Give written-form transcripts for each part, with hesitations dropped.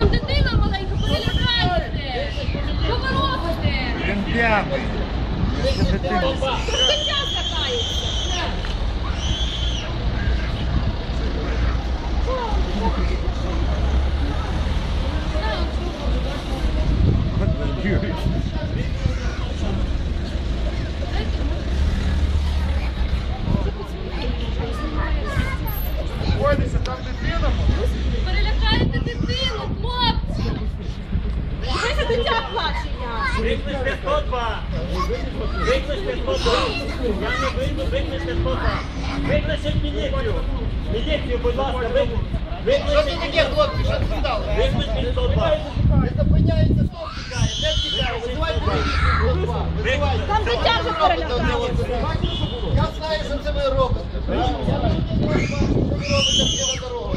Дитина маленька, перелякаєте! Що ви робите? Він п'яний. Дитя злякається! Бойтеся, там дитина. Перелякаєте дитину, хлопці! Дивися, дитя плаче! Викличте 102! Викличте 102! Я не вийду, викличте 102! Викличте міліцію! Міліцію, будь ласка, викличте! Що це таке, хлопці? Що ти стали? Викличте 102! Не зупиняється, хто втікає? Не втікає. Визивайте міліцію. Визивайте. Там дитя вже перелякалося! Я знаю, що це ви робите. Що ви робите п'яна дорога?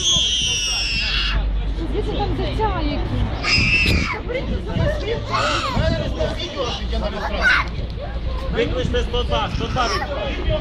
Дивіться, там дитя які! У мене розмов відео, що я на реєстрації. Викличте 102! 102 викличте!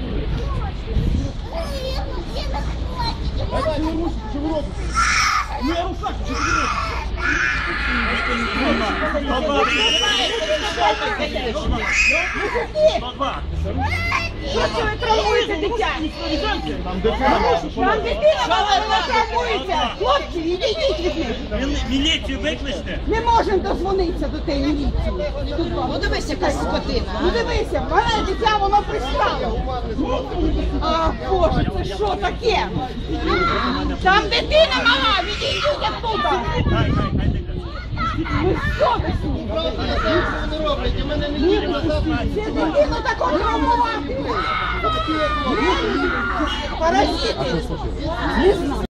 Що це ви травмуєте дитя? Там дитина вона травмується! Хлопці, відійдіть від них! Міліцію викличте! Не можемо дозвонитися до тієї міліції. Ну дивись, якась скотина! Ну дивися, в мене дитя, воно пристало. А, Боже, це що таке? Там дитина мала, відійдіть оттуда. Хай дитина! Ви що такі? Правда, я знаю, що вони роблять. І мене не тільки назад. Це дитину таку травмувати. Паразити. Не знаю.